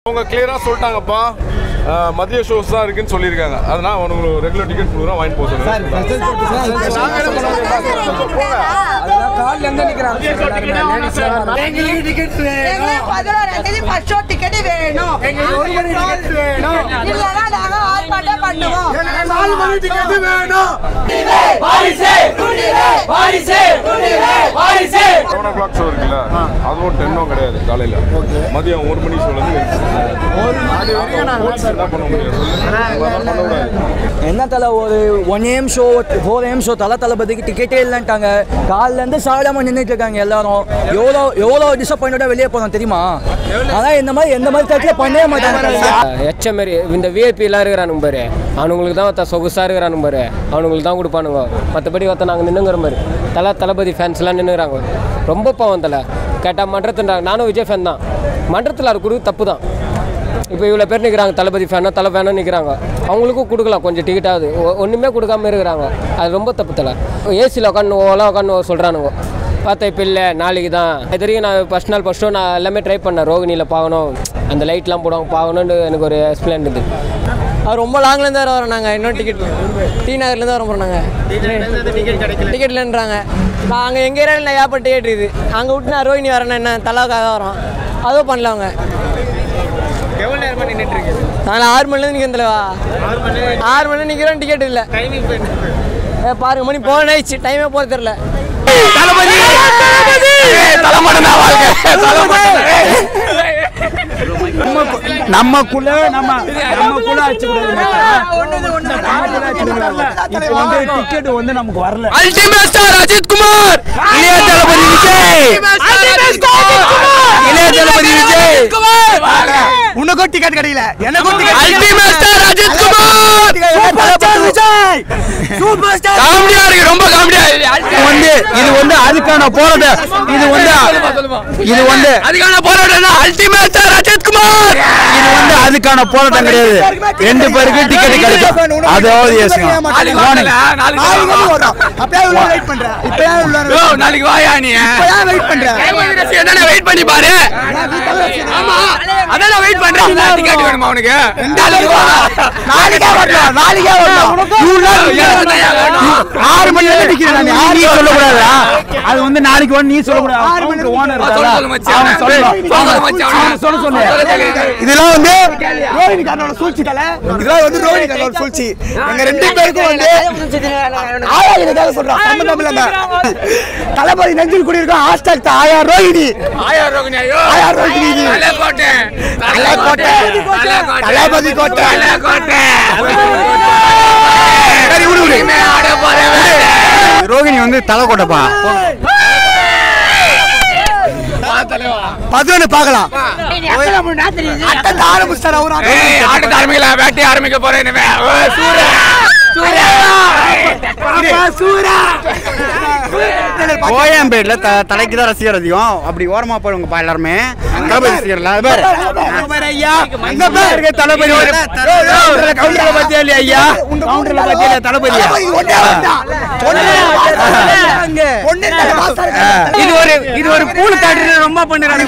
அவங்க கிளியரா சொல்லிட்டாங்கப்பா, மதிய ஷோஸ் தான் இருக்குன்னு சொல்லியிருக்காங்க. அதனால அவனுக்கு ரெகுலர் டிக்கெட் கொடுக்குறோம், வாங்கி போக சொல்லுங்க. அதுவும் 10 கிடையாது, காலையில் மதியம் 1 மணி சொல்லுங்க. என்ன தலை ஒரு 1 AM ஷோ 4 AM ஷோ தளபதிக்கு டிக்கெட்டே இல்லைன்ட்டாங்க. காலிலேருந்து சாடாமல் நின்றுட்டு இருக்காங்க எல்லாரும். எவ்வளோ டிசப்பாயிண்டடாக வெளியே போகிறோம் தெரியுமா? ஆனால் எந்த மாதிரி தட்டில் பண்ணவே மாட்டாங்க. எச்ச மாரி இந்த விஐபி எல்லாம் இருக்கிறானு பாரு, அவனுங்களுக்கு தான் ஒருத்த சொகுசாக இருக்கிறானு பாரு, அவனுங்களுக்கு தான் கொடுப்பானுங்க. மற்றபடி ஒருத்த நாங்கள் நின்றுங்கிற மாதிரி தளபதி ஃபேன்ஸ்லாம் நின்றுறாங்க. ரொம்ப பாவம் தலை கேட்டால் மன்றத்துன்றாங்க. நானும் விஜய் ஃபேன் தான். மன்றத்தில் அது கொடுத்து தப்பு தான். இப்போ இவ்வளோ பேர் நிற்கிறாங்க, தளபதி ஃபேனாக தலை ஃபேனாக நிற்கிறாங்க. அவங்களுக்கும் கொடுக்கலாம் கொஞ்சம் டிக்கெட்டாவது, ஒன்றுமே கொடுக்காம இருக்கிறாங்க. அது ரொம்ப தப்பு தலை. ஏசியில் உட்காந்து ஓலாம் உட்காந்து சொல்கிறானுங்க. பார்த்தா இப்போ இல்லை நாளைக்கு தான். இது வரைக்கும் நான் ஃபஸ்ட் நாள் ஃபஸ்ட் ஷோ நான் எல்லாமே ட்ரை பண்ணேன். ரோகிணியில் பார்க்கணும், அந்த லைட்லாம் போடுவாங்க பார்க்கணுன்னு எனக்கு ஒரு எக்ஸ்பிளைன் இருக்குது. அது ரொம்ப லாங்லேருந்து வேறு வரோம். நாங்கள் இன்னும் டிக்கெட் டி நகர்லேருந்து வர போகிறோம். நாங்கள் டிக்கெட் இல்லைன்றாங்க. அங்கே எங்கள் ஏரியாவில் நான் ஏப்பா டிக்கெட் இருக்குது. அங்கே விட்டு நான் ரோஹிணி வரேன், என்ன தலைக்காக வரோம். அதுவும் பண்ணல அவங்க. எவ்வளோ நேரமாக நின்றுட்டு இருக்கு? நாங்கள் 6 மணிலேருந்து நிற்கிறேன் தலைவா. 6 மணிலேருந்து நிற்கிறோம், டிக்கெட் இல்லை. டைமிங் பாருங்க மணி போன ஆயிடுச்சு, டைமே போகிறது தெரில. நமக்குள்ள அடிச்சு டிக்கெட் வந்து நமக்கு வரல. அல்டிமேட் ஸ்டார் அஜித் குமார், இளைய தளபதி விஜய், இளைய தளபதி விஜய். உனக்கும் டிக்கெட் கிடைக்கல, எனக்கும் ticket. Ultimate star Ajith Kumar, super star Vijay, super star. காமெடியா இருக்கு, ரொம்ப காமெடியா வந்து இது வந்து அதுக்கான போராட்டம். இது வந்து அதுக்கான போராட்டம். அல்டிமேட் ஸ்டார் அஜித் குமார், இது வந்து அதுக்கான போராட்டம் கிடையாது. 2 பேருக்கு டிக்கெட் கிடைக்கும். அதாவது நாளைக்கு வாயா நீ வெயிட் பண்ணி பாரு. ஆமா அதான் வெயிட் பண்றேன். டிக்கெட் வேணுமா உனக்கு? நாளைக்கே வரலாம். 6 மணி நேரம் நிக்கிறேன். நீ சொல்லக்கூடாதா? அது வந்து நாளைக்கு வந்து நீ சொல்லக்கூடாது. இதெல்லாம் வந்து ரோஹிணிகாரனோட சூழ்ச்சி தலை. இதெல்லாம் வந்து ரோஹிணிகாரனோட சூழ்ச்சி. எங்க 2 பேருக்கும் வந்து ஆயா சொல்றோம், சம்பந்தம் இல்லைங்க. தளபதி நெஞ்சில் குடியிருக்கோம். ஹாஸ்டாக் ஆயா ரோஹிணி, ஆயா ரோகிணி, ஆயா ரோஹிணி, தலைக்கோட்டை, தளபதி கோட்டை. ரோஹிணி வந்து தலைக்கோட்டைப்பா. 11 பார்க்கலாம். வேட்டி ஆரம்பிக்க போறேன். கோயம்பேடுல தலைக்கு தான் ரசிகர் அதிகம். அப்படி ஓரமா போடுங்கப்பா எல்லாருமே. தளபதி ரசிகர்ல தளபதி ஐயா, தளபதி. இது ஒரு பூல் காட்டு ரொம்ப பண்ணுறாங்க.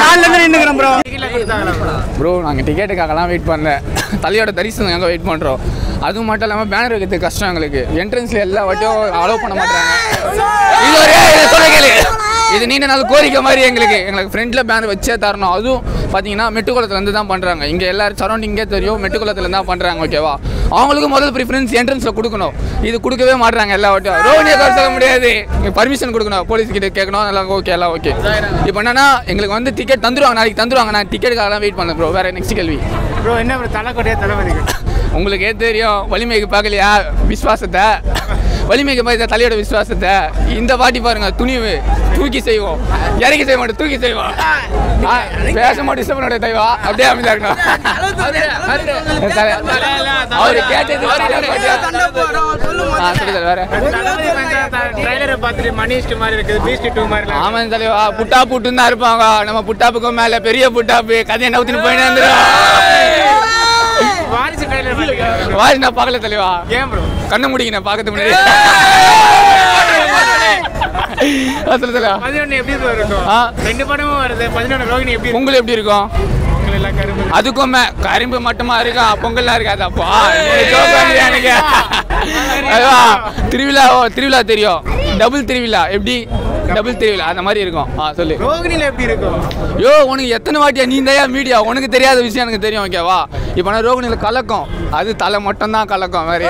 ப்ரோ நாங்கள் டிக்கெட்டுக்காகலாம் வெயிட் பண்ணல, தலையோட தரிசனம் எங்கே வெயிட் பண்ணுறோம். அதுவும் மட்டும் இல்லாமல் பேனர் வைக்கிறதுக்கு கஷ்டம் எங்களுக்கு. என்ட்ரன்ஸில் எல்லா வாட்டியும் அலோவ் பண்ண மாட்டாங்க. இது ஒரு இது நீண்ட நாள் கோரிக்கை மாதிரி எங்களுக்கு ஃப்ரெண்டில் பேனர் வச்சே தரணும். அதுவும் பார்த்தீங்கன்னா மெட்டுக்குளத்துலேருந்து தான் பண்ணுறாங்க. இங்கே எல்லாரும் சரௌண்டிங்கே தெரியும், மெட்டுக்குளத்துலேருந்து தான் பண்ணுறாங்க. ஓகேவா? அவங்களுக்கு முதல் ப்ரிஃபரன்ஸ் என்ட்ரன்ஸில் கொடுக்கணும். இது கொடுக்கவே மாட்டுறாங்க எல்லா வாட்டியும். ரோஹிணியை சொல்ல முடியாது, பர்மிஷன் கொடுக்கணும், போலீஸ் கிட்ட கேட்கணும். எல்லாம் ஓகே, எல்லாம் ஓகே. இப்போ என்னன்னா எங்களுக்கு வந்து டிக்கெட் தந்துடுவாங்க, நாளைக்கு தந்துடுவாங்க. நான் டிக்கெட்டுக்காகலாம் வெயிட் பண்ணேன் ப்ரோ. வேறு நெக்ஸ்ட் கேள்வி ப்ரோ. என்ன ப்ரோ தலைக்கோட்டையா தளபதி? உங்களுக்கே தெரியும், வலிமைக்கு பார்க்கலையா விஸ்வாசத்தை? வலிமைக்கு பார்த்த தலையோட விசுவாசத்தை இந்த வாட்டி பாருங்க. துணிவு தூக்கி செய்வோம், இறக்கி செய்ய மாட்டோம், தூக்கி செய்வோம். பேச மாட்டோம், இசப்பனோட தெய்வா. அப்படியே அமைதியா இருக்கணும். அவரு கேட்டது ஆமாம் தலைவா. புட்டா புட்டுன்னு தான் இருப்பாங்க. நம்ம புட்டாப்புக்கும் மேல பெரிய புட்டாப்பு கதையை நவுத்தின்னு போயிட்டு வந்துடும். வாரிசு நான் பார்க்கல தலைவா. ஏன் ப்ரோ? கண்ணை முடிங்க நான் பார்க்கறதுக்கு முன்னாடி. எப்படி இருக்கும்? 2 படமும் வருது. 11 ரோஹிணி எப்படி? உங்களுக்கு எப்படி இருக்கும்? சொல்லுவாங்க எல்லாம் கரும்பு. அதுக்கும் கரும்பு மட்டுமா இருக்கா, பொங்கல்லாம் இருக்காதாப்பா? எனக்கு திருவிழா தெரியும், டபுள் திருவிழா. எப்படி டபுள் திருவிழா அந்த மாதிரி இருக்கும். சொல்லு. ரோகிணில எப்படி இருக்கும்? உனக்கு எத்தனை வாட்டியா நீ தயா மீடியா, உனக்கு தெரியாத விஷயம் எனக்கு தெரியும், ஓகேவா? இப்போ நான் ரோகிணியில கலக்கம், அது தலை மட்டும் தான் கலக்கம், வேற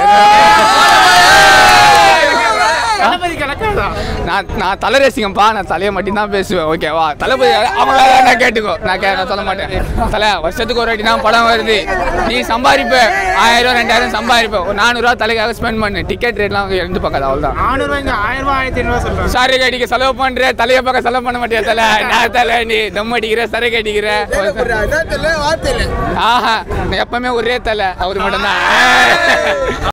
நான் தலை ரசிகம்பா, நான் தலையை மட்டும் தான் பேசுவேன், ஓகேவா? தளபதி அவங்க நான் கேட்டுக்கோ, நான் சொல்ல மாட்டேன். தலை வருஷத்துக்கு ஒரு வாட்டி தான் படம் வருது, நீ சம்பாதிப்ப 1000 2000 சம்பாதிப்ப, ஒரு 400 ரூபா தலைக்காக ஸ்பெண்ட் பண்ணு. டிக்கெட் ரேட்லாம் இருந்து பார்க்காது, அவ்வளோதான். 400 இங்க 1000 1500 சொல்றாங்க. சரக்கு அடிக்க செலவு பண்ற, தலையை பார்க்க செலவு பண்ண மாட்டியா தலை? நான் தலை நீ தம் அடிக்கிற, சரக்கு அடிக்கிற. ஆஹா, எப்பவுமே ஒரே தலை, அவரு மட்டும்தான்.